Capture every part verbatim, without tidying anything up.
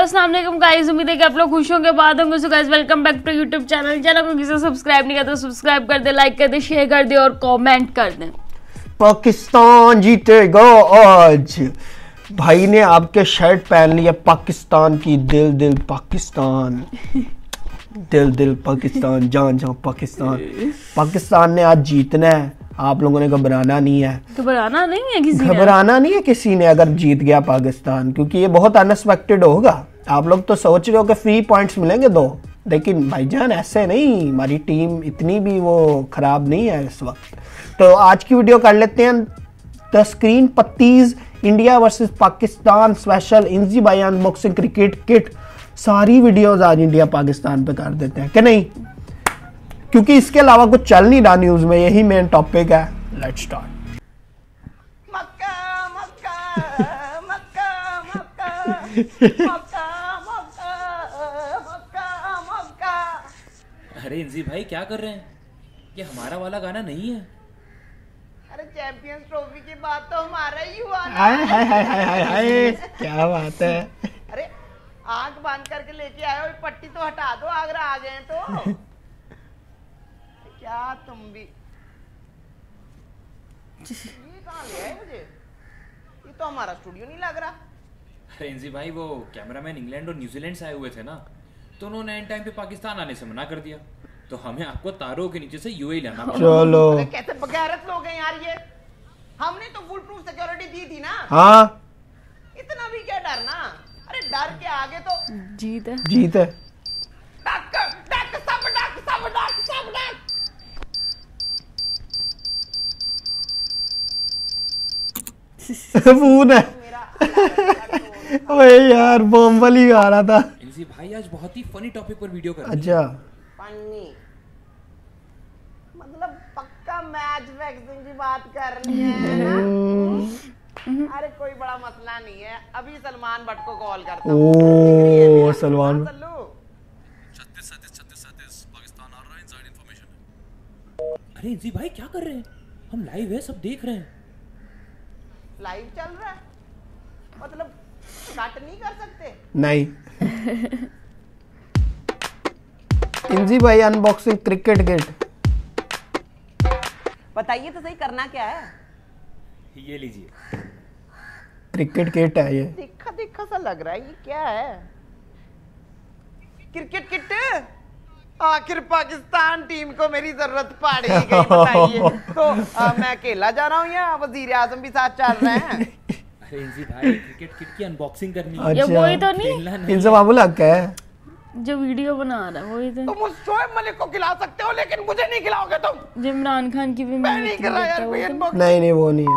अस्सलाम वालेकुम गाइस, उम्मीद है कि आप लोग खुश होंगे, बाद होंगे। So guys welcome back to YouTube channel. Channel को किसी सब्सक्राइब नहीं करते तो सब्सक्राइब कर दे, लाइक कर दे, शेयर कर दे और कमेंट कर दे। पाकिस्तान जीतेगा आज। भाई ने आपके शर्ट पहन लिया पाकिस्तान की, दिल दिल पाकिस्तान, दिल दिल पाकिस्तान, जान जान पाकिस्तान। पाकिस्तान ने आज जीतना है, आप लोगों ने घबराना नहीं है। घबराना नहीं है किसी ने, घबराना नहीं है किसी ने अगर जीत गया पाकिस्तान, क्योंकि ये बहुत अनएक्सपेक्टेड होगा। आप लोग तो सोच रहे हो कि फ्री पॉइंट्स मिलेंगे दो, लेकिन भाईजान ऐसे नहीं, हमारी टीम इतनी भी वो खराब नहीं है इस वक्त। तो आज की वीडियो कर लेते हैं द स्क्रीन पत्तीज इंडिया वर्सेस पाकिस्तान स्पेशल इंजी बाई अनबॉक्सिंग क्रिकेट किट। सारी वीडियोस आज इंडिया पाकिस्तान पे कर देते हैं कि नहीं, क्योंकि इसके अलावा कुछ चल नहीं रहा न्यूज में, यही मेन टॉपिक है। Let's start. मक्का मक्का मक्का मक्का मक्का मक्का मक्का मक्का। अरे इंजी भाई क्या कर रहे हैं? ये हमारा वाला गाना नहीं है। अरे चैंपियंस ट्रॉफी के बाद तो हमारा ही हुआ ना। हाय हाय हाय हाय हाय हाय, क्या बात है। अरे आंख बंद करके लेके आए हो, पट्टी तो हटा दो, आगरा आ गए तो। क्या तुम भी ये कहाँ ले आए मुझे? ये तो हमारा स्टूडियो नहीं लग रहा। अरे इंजी भाई वो कैमरामैन इंग्लैंड और न्यूजीलैंड से आए हुए थे ना, तो उन्होंने एंड टाइम पे पाकिस्तान आने से मना कर दिया, तो हमें आपको तारों के नीचे से यूएई लाना पड़ा। चलो अरे कैसे बगैरत लोग हैं यार ये। हमने तो फुल प्रूफ सिक्योरिटी दी थी ना। हाँ इतना भी क्या डरना। अरे डर के आगे तो जीत है, जीत है। डक डक सब डक सब डक सब डक। फोन है। ओए यार बम वाली गा रहा था। इंजी भाई आज बहुत ही फनी टॉपिक पर वीडियो कर रहे हैं। अच्छा फनी मतलब पक्का मैच फिक्सिंग की बात कर रही है ना? अरे कोई बड़ा मसला नहीं है, अभी सलमान भट्ट को कॉल करता हूं। ओ सलमान छत्तीस सैंतीस छत्तीस सैंतीस पाकिस्तान आ रहा है, इनसाइड इंफॉर्मेशन है। अरे इंजी भाई क्या कर रहे हैं? हम लाइव है, सब देख रहे हैं। लाइव चल रहा है मतलब कट नहीं कर सकते? नहीं। इंजी भाई अनबॉक्सिंग क्रिकेट किट। बताइए तो सही करना क्या है? ये लीजिए, क्रिकेट किट है ये। दिखा दिखा सा लग रहा है, ये क्या है? Cricket kit. आखिर पाकिस्तान टीम को मेरी जरूरत पड़ ही गई, बताइए तो। आ, मैं अकेला जा रहा हूँ या वजीर आजम भी साथ चल रहे हैं? अरे इंजी भाई क्रिकेट किट की अनबॉक्सिंग करनी है। ये अच्छा। वही तो नहीं खेलना नहीं इनसे है। बाबू लग है जो वीडियो बना रहा है, वही तो। तुम उस शोएब मलिक को खिला सकते हो, लेकिन मुझे नहीं खिलाओगे तुम। जो इमरान खान की भी मैं नहीं खिला यार कोई अनबॉक्सिंग। नहीं नहीं वो नहीं है।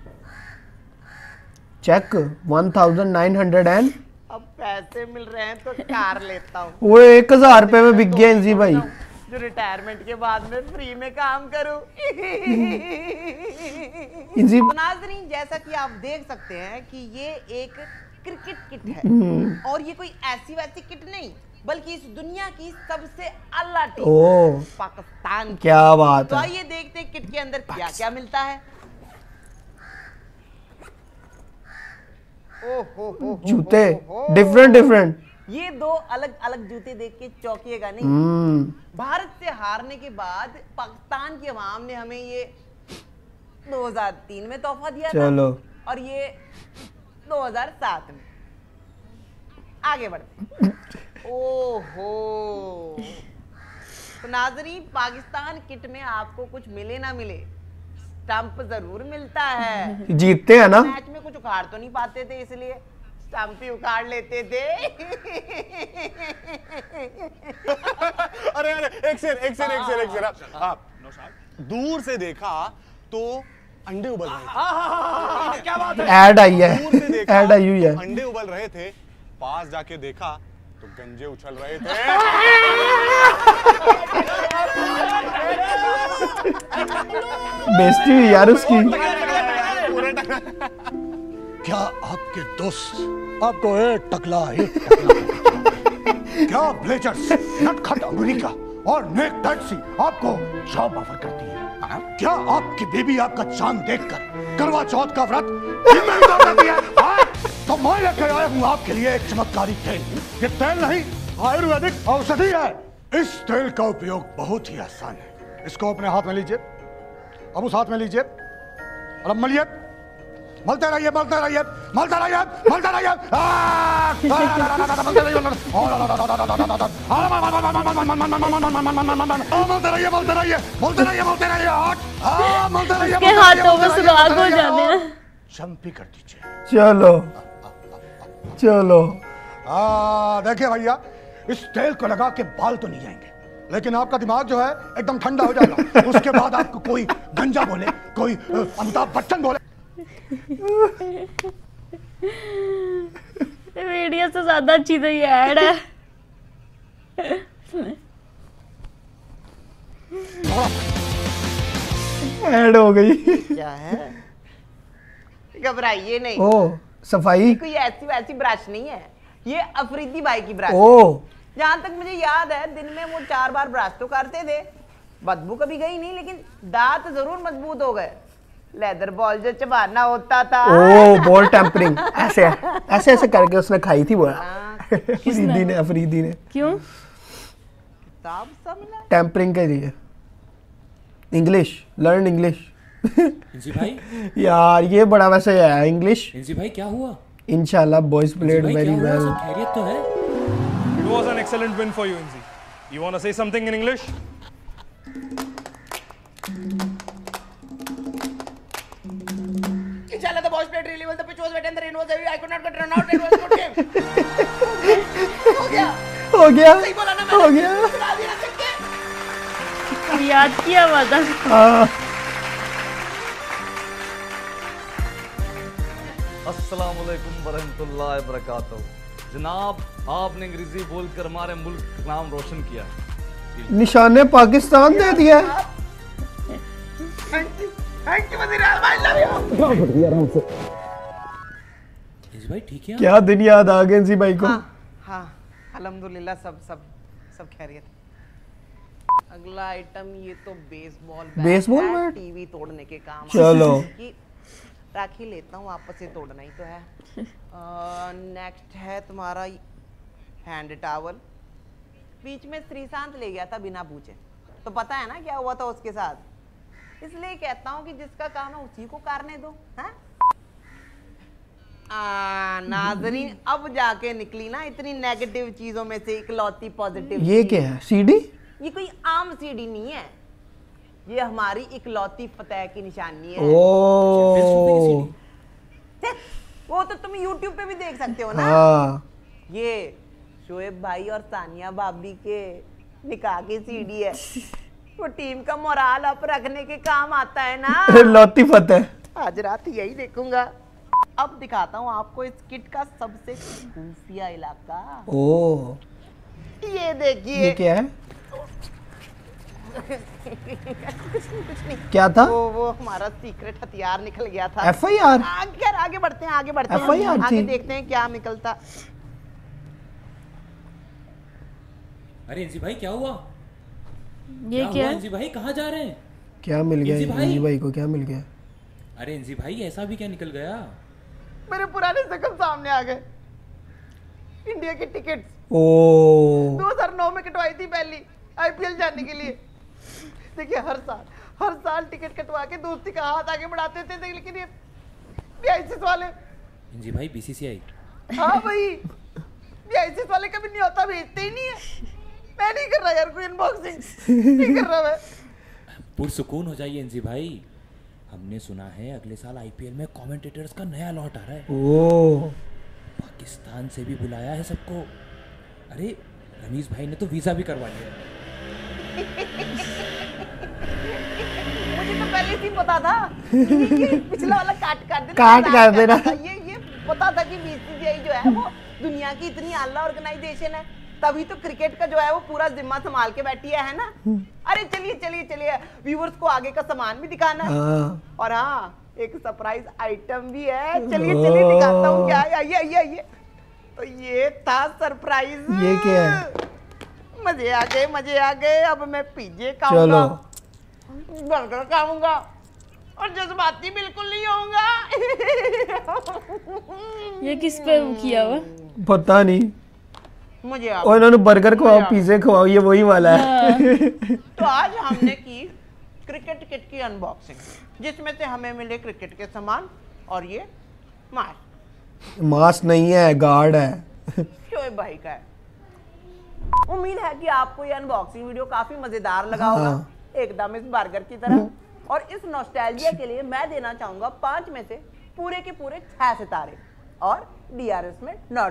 Check one thousand nine hundred and अब पैसे मिल रहे हैं तो कार लेता हूँ। वो एक हजार रुपए में बिक गया इंजी भाई। जो रिटायरमेंट के बाद में फ्री में काम करूं। इंजी तो नाज़रीन, जैसा कि आप देख सकते हैं कि ये एक क्रिकेट किट है, और ये कोई ऐसी वैसी किट नहीं, बल्कि इस दुनिया की सबसे आला टीम ओ पाकिस्तान की। क्या बात तो है। आइए देखते हैं किट के अंदर क्या क्या मिलता है। ओ हो हो हो जूते हो हो। Different different. ये दो अलग अलग जूते देख के चौंकिएगा नहीं। हम्म भारत से हारने के बाद पाकिस्तान की अवाम ने हमें ये दो हज़ार तीन में तोहफा दिया था, चलो और ये दो हज़ार सात में। आगे बढ़ते। ओहो, तो नाजरीन, पाकिस्तान किट में आपको कुछ मिले ना मिले, स्टंप जरूर मिलता है। जीतते हैं ना। मैच में कुछ उखाड़ तो नहीं पाते थे, इसलिए स्टंप ही उखाड़ लेते थे। अरे अरे एक सेर एक सेर एक सेर एक सेर आप दूर से देखा तो अंडे उबल रहे थे। क्या बात है? ऐड आई है, दूर से देखा ऐड आई हुई है। अंडे उबल रहे थे, पास जाके देखा तो गंजे उछल रहे थे। बेइज्जती हुई यार उसकी। क्या आपके दोस्त आपको एक टकला एक टकला क्या ब्लेजर्स नटखट अमेरिका और नेक टैक्सी आपको जॉब ऑफर करती है? क्या आपकी बेबी आपका चांद देखकर करवा चौथ का व्रत करती है? तो मैं लेकर आया हूँ आपके लिए एक चमत्कारी तेल। ये तेल नहीं, आयुर्वेदिक औषधि है। इस तेल का उपयोग बहुत ही आसान है। इसको अपने हाथ में लीजिए, अब उस हाथ में लीजिए और अब मलिए, मलते रहिए, मलते रहिए, मलते रहिए, मलते रहिए, मलते रहिए, मलते रहिए, मलते रहिए, मलते रहिए, मलते रहिए, मलते रहिए। के हाथों में सुराग हो जाने हैं। चंपी कर दीजिए। चलो चलो। आ, देखिए भैया, इस तेल को लगा के बाल तो नहीं जाएंगे, लेकिन आपका दिमाग जो है एकदम ठंडा हो जाएगा। उसके बाद आपको कोई गंजा बोले, कोई अमिताभ बच्चन बोले। वीडियो से ज्यादा अच्छी तो ये ऐड है। ऐड हो गई। क्या है? घबराइए नहीं। ओ सफाई। कोई ऐसी वैसी ब्रश नहीं है, ये अफरीदी भाई की ब्रश। ओ जहां तक मुझे याद है, दिन में वो चार बार ब्रश तो करते थे, बदबू कभी गई नहीं, लेकिन दांत जरूर मजबूत हो गए। लेदर बॉल जो चबाना होता था। ओ बॉल टेम्परिंग, ऐसे ऐसे ऐसे करके उसने खाई थी वो। अफरीदी ने अफरीदी ने क्यों? किताब सब मिला। टेम्परिंग के लिए। English, learn English. इंजी भाई यार ये बड़ा वैसे है इंग्लिश। इंजी भाई क्या हुआ? इंशाल्लाह बॉयज प्लेड वेरी वेल। सब खैरियत तो है? It was an excellent win for you, Inzi. You want to say something in English? Inshallah, the boys played really well. The pitch was wet and the rain was heavy. I could not get run out. It was a good game. हो गया, हो गया, सही बोला ना हो मैंने? गया। सुना दिया ना सबके? याद किया हुआ था। हाँ। अस्सलाम वालेकुम वरहमतुल्लाहि वबरकातुहू। जनाब, आपने अंग्रेजी बोलकर हमारे मुल्क का नाम रोशन किया। निशाने पाकिस्तान दे दिया। Thank you, thank you, वज़ीर आज़म, I love you. इंजी भाई ठीक है? क्या दिन याद आ गए जी भाई को। हाँ, हाँ, अल्हम्दुलिल्लाह सब सब सब खैरियत। अगला आइटम ये तो बेसबॉल बैट बेसबॉल है, बैट? टीवी तोड़ने के काम। चलो। कि राखी लेता हूँ, आपस से तोड़ना ही तो है। नेक्स्ट है तुम्हारा हैंड टावल। बीच में श्रीशांत ले गया था बिना पूछे, तो पता है ना क्या हुआ था उसके साथ। इसलिए कहता हूँ कि जिसका काम है उसी को करने दो। हैं? आ, नाजरीन, अब जाके निकली ना इतनी नेगेटिव चीजों में से इकलौती पॉजिटिव। ये क्या है? सीडी? ये कोई आम सीडी नहीं है, ये हमारी इकलौती फतेह की निशानी है। ओ वो तो तुम यूट्यूब पे भी देख सकते हो ना। हाँ। ये शोएब भाई और सानिया भाभी के निकाह की सीडी है। वो टीम का मोराल अप रखने के काम आता है ना। लौती फतेह। आज रात यही देखूंगा। अब दिखाता हूँ आपको इस किट का सबसे खुफिया इलाका। ओ ये देखिए। ये क्या है? कुछ नहीं, कुछ नहीं। क्या था? वो वो हमारा सीक्रेट हथियार निकल गया था। F I R? आगे आगे बढ़ते हैं, आगे बढ़ते एफ आई आर हैं, आगे थी। देखते हैं क्या निकलता। अरे इंजी भाई क्या हुआ? ये क्या क्या हुआ है? इंजी भाई, कहाँ जा रहे हैं? क्या मिल गया इंजी भाई? इंजी भाई को? क्या मिल गया? अरे इंजी भाई ऐसा भी क्या निकल गया? मेरे पुराने शकल सामने आ गए। इंडिया की टिकट्स ओ दो हज़ार नौ में कटवाई थी पहली आईपीएल जाने के लिए। देखिए हर साल हर साल टिकट कटवा के दोस्ती का हाथ आगे बढ़ाते थे, लेकिन ये बीआईसीएस वाले। इंजी भाई बीसीसीआई। हाँ भाई, बीआईसीएस वाले कभी नहीं होता, भेजते ही नहीं है। मैं नहीं कर रहा यार कोई अनबॉक्सिंग, नहीं कर रहा मैं। पुरसुकून हो जाइए इंजी भाई, हमने सुना है अगले साल आईपीएल में कमेंटेटर्स का नया लॉट आ रहा है। ओ पाकिस्तान से भी बुलाया है सबको। अरे रमीज भाई ने तो वीजा भी करवा लिया। मुझे तो पहले से पता था कि ये पिछला वाला काट कर देना, काट कर देना। ये ये पता था कि बीसीसीआई जो है वो दुनिया की इतनी आला ऑर्गेनाइजेशन है, तभी तो क्रिकेट का जो है वो पूरा जिम्मा संभाल के बैठी है, है ना। अरे चलिए चलिए चलिए, व्यूअर्स को आगे का सामान भी दिखाना है। हाँ। और हाँ, एक सरप्राइज आइटम भी है। चलिए चलिए दिखाता हूँ क्या है। आइए आइए आइए। तो ये था सरप्राइज। ये क्या है? मजे आ गए, मजे आ गए। अब मैं पिज्जे खाऊंगा, चलो बर्गर खाऊंगा, और जज्बाती बिल्कुल नहीं होऊंगा। ये किस पे किया हुआ? पता नहीं। मुझे और इन्होंने बर्गर खवाओ, पिज्जे खवाओ, ये वही वाला है। तो आज हमने की क्रिकेट किट की अनबॉक्सिंग, जिसमें से हमें मिले क्रिकेट के सामान और ये मास्क। मास्क नहीं है, गार्ड है। शोएब भाई का है। उम्मीद है कि आपको ये अनबॉक्सिंग वीडियो काफी मजेदार लगा होगा, हाँ। एकदम इस बर्गर की तरह। और इस नॉस्टैल्जिया के लिए मैं देना चाहूंगा पांच में से पूरे के पूरे छह सितारे और डीआरएस में नो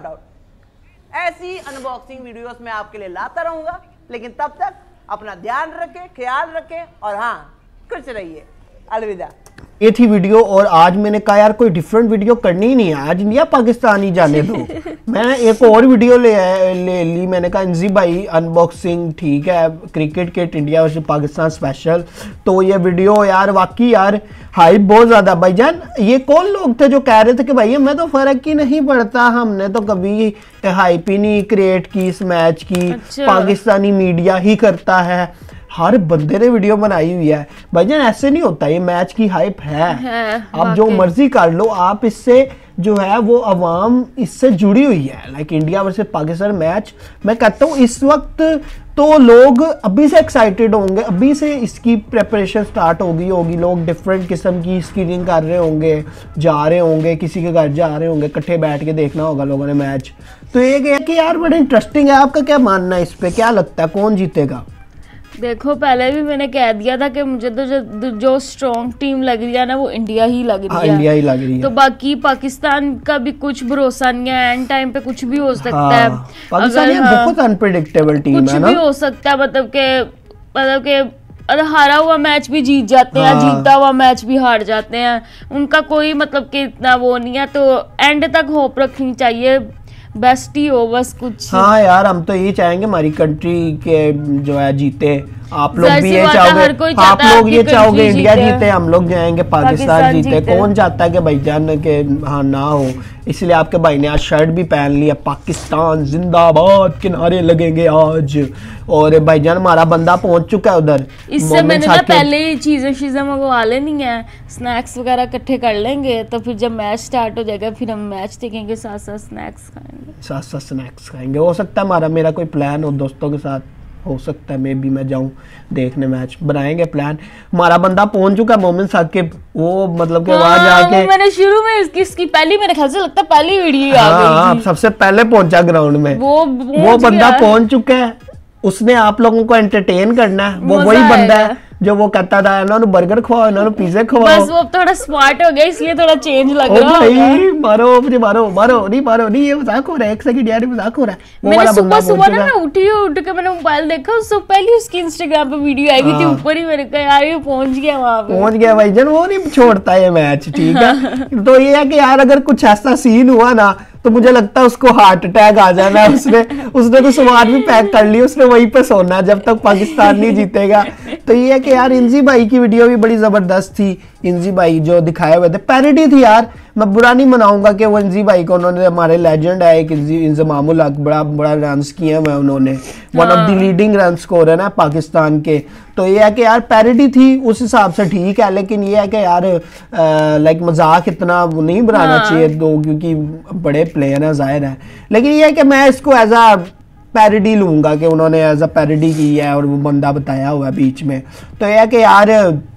डाउट। ऐसी अनबॉक्सिंग वीडियोस मैं आपके लिए लाता रहूंगा, लेकिन तब तक अपना ध्यान रखें, ख्याल रखें और हाँ, खुश रहिए। अलविदा। ये थी वीडियो और आज मैंने कहा यार कोई डिफरेंट वीडियो करनी ही नहीं है, आज इंडिया पाकिस्तान ही जाने दो। मैं एक और वीडियो ले, ले ली, मैंने कहा इंजी भाई अनबॉक्सिंग ठीक है, cricket kit India versus Pakistan special. तो ये वीडियो यार वाकई यार हाइप बहुत ज्यादा। भाईजान ये कौन लोग थे जो कह रहे थे कि भाई हमें तो फर्क ही नहीं पड़ता, हमने तो कभी हाइप ही नहीं क्रिएट की इस मैच की, अच्छा। पाकिस्तानी मीडिया ही करता है। हर बंदे ने वीडियो बनाई हुई है। भाईजान ऐसे नहीं होता, ये मैच की हाइप है, है आप जो मर्जी कर लो, आप इससे जो है वो अवाम इससे जुड़ी हुई है। Like India versus Pakistan match, मैं कहता हूँ इस वक्त तो लोग अभी से एक्साइटेड होंगे, अभी से इसकी प्रेपरेशन स्टार्ट होगी होगी लोग डिफरेंट किस्म की स्क्रीनिंग कर रहे होंगे, जा रहे होंगे, किसी के घर जा रहे होंगे, इकट्ठे बैठ के देखना होगा लोगों ने मैच। तो एक है कि यार बड़ा इंटरेस्टिंग है। आपका क्या मानना है इस पे, क्या लगता है कौन जीतेगा? देखो पहले भी मैंने कह दिया था कि मुझे तो जो, जो स्ट्रॉन्ग टीम लग रही है ना वो इंडिया ही लग रही हाँ, है। इंडिया ही लग रही है। तो बाकी पाकिस्तान का भी कुछ भरोसा नहीं है, एंड टाइम पे कुछ भी हो सकता हाँ, है। पाकिस्तान अगर, हाँ, बहुत अनप्रेडिक्टेबल टीम कुछ है ना, भी हो सकता है, मतलब के मतलब के अगर हारा हुआ मैच भी जीत जाते हैं, हाँ। जीता हुआ मैच भी हार जाते हैं, उनका कोई मतलब कि इतना वो नहीं है। तो एंड तक होप रखनी चाहिए, बेस्ट ही हो बस कुछ। हाँ यार हम तो यही चाहेंगे हमारी कंट्री के जो है जीते। आप लोग भी ये चाहोगे, आप लोग ये चाहोगे इंडिया जीते, हम लोग जाएंगे पाकिस्तान जीते। कौन चाहता है कि भाईजान के हाँ ना हो, इसलिए आपके भाई ने आज शर्ट भी पहन लिया, पाकिस्तान जिंदाबाद के नारे लगेंगे आज। और भाईजान हमारा बंदा पहुंच चुका है उधर। इससे मैंने ना पहले ही चीजें चीजें मंगवा लेनी है, स्नैक्स वगैरह इकट्ठे कर लेंगे, तो फिर जब मैच स्टार्ट हो जाएगा फिर हम मैच देखेंगे, साथ साथ स्नैक्स खाएंगे, साथ साथ स्नैक्स खाएंगे। हो सकता है हमारा मेरा कोई प्लान हो दोस्तों के साथ, हो सकता है मे बी मैं जाऊं देखने मैच, बनाएंगे प्लान। हमारा बंदा पहुंच चुका मोमिन साकिब, वो मतलब कि वहां जाके वो मैंने शुरू में इसकी इसकी पहली मेरे ख्याल से लगता है पहली वीडियो आ गई हाँ, थी। सबसे पहले पहुंचा ग्राउंड में, वो वो बंदा पहुंच चुका है, उसने आप लोगों को एंटरटेन करना है। वो वही बंदा है जो वो कहता था इन्होंने बर्गर खवाओ, इन्होंने पिज्जे खवाओ। बस वो थोड़ा स्मार्ट हो गया इसलिए थोड़ा चेंज लग ओ रहा भाई है। मारो मुझे, मारो मारो नहीं मारो नहीं, ये मजाक हो रहा है, एक सेकंड यार ये मजाक हो रहा है। वो मैंने वाला सुबह बंदा सुबह पहुंच ना चुका मैं उठी उठ के मैंने मोबाइल देखा, उससे पहले उसकी इंस्टाग्राम पे वीडियो आई हुई थी, हाँ। ऊपर ही मैंने कहा यार ये पहुंच गया वहां पे। पहुंच गया भाईजान, वो नहीं छोड़ता ये मैच, ठीक है। तो ये है कि यार अगर कुछ ऐसा सीन हुआ ना तो मुझे लगता है उसको हार्ट अटैक आ जाना है। उसने उसने तो सामान भी पैक कर लिया, उसने वहीं पे सोना है जब तक पाकिस्तान नहीं जीतेगा। तो ये है कि यार इंजी भाई की वीडियो भी बड़ी जबरदस्त थी। इंजी भाई जो दिखाए हुए थे पैरोडी थी यार, मैं बुरा नहीं मनाऊंगा कि वो इंजी भाई को, उन्होंने हमारे लेजेंड है एक इंजमामुल हक, बड़ा बड़ा रन्स किए हैं उन्होंने, one of the leading run score है ना पाकिस्तान के। तो ये है कि यार पैरोडी थी उस हिसाब से ठीक है, लेकिन ये है कि यार लाइक मजाक इतना नहीं बनाना हाँ। चाहिए दो, क्योंकि बड़े प्लेयर हैं जाहिर है। लेकिन ये है कि मैं इसको एज आ पैरोडी लूंगा कि उन्होंने एज अ पैरोडी की है और वो बंदा बताया हुआ है बीच में। तो ये है कि यार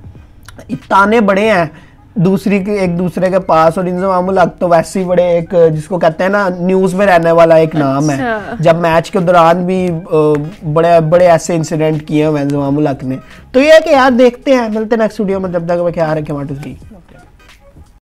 ताने बड़े हैं दूसरी के एक दूसरे के पास, और इंजमामुल हक तो वैसे ही बड़े एक जिसको कहते हैं ना न्यूज में रहने वाला एक नाम है। अच्छा। जब मैच के दौरान भी बड़े बड़े ऐसे इंसिडेंट किए हुए इंजमामुल हक ने। तो ये है कि यार देखते हैं, मिलते हैं नेक्स्ट वीडियो में, जब तक मैं ख्याल रखें।